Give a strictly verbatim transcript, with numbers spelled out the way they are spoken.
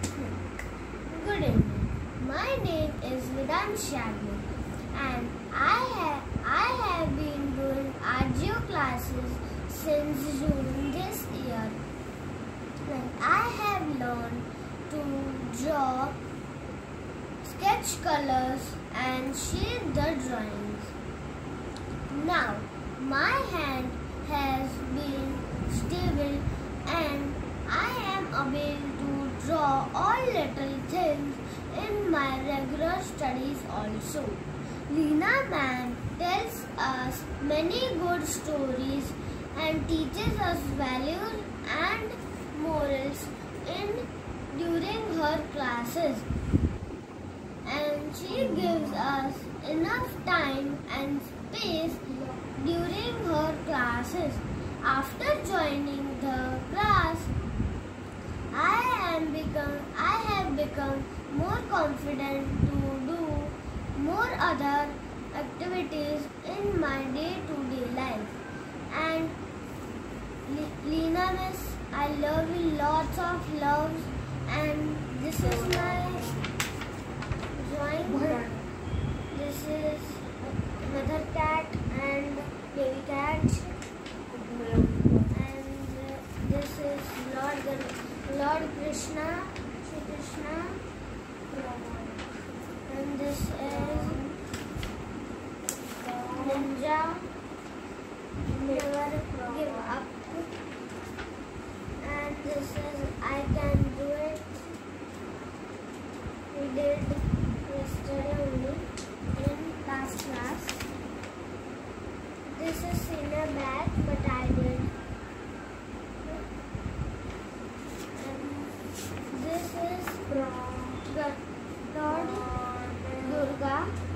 Good evening. My name is Vedansh Yagnik and I have, I have been doing art geo classes since June this year. And I have learned to draw, sketch colors and shade the drawings. Now my hand has been stable and I am able to draw all little things in my regular studies also. Leena ma'am tells us many good stories and teaches us values and morals in during her classes. And she gives us enough time and space during her classes. After joining the class, I am become I have become more confident to do more other activities in my day-to-day life. And Leena miss, I love you lots of love. And this is my drawing. This is mother cat and baby cat. And this is Lord Lord Krishna, Shri Krishna. And this is Ninja. Never give up. And this is I can do it. We did yesterday only in last class. This is senior bag, but I did. And this is Lord Durga.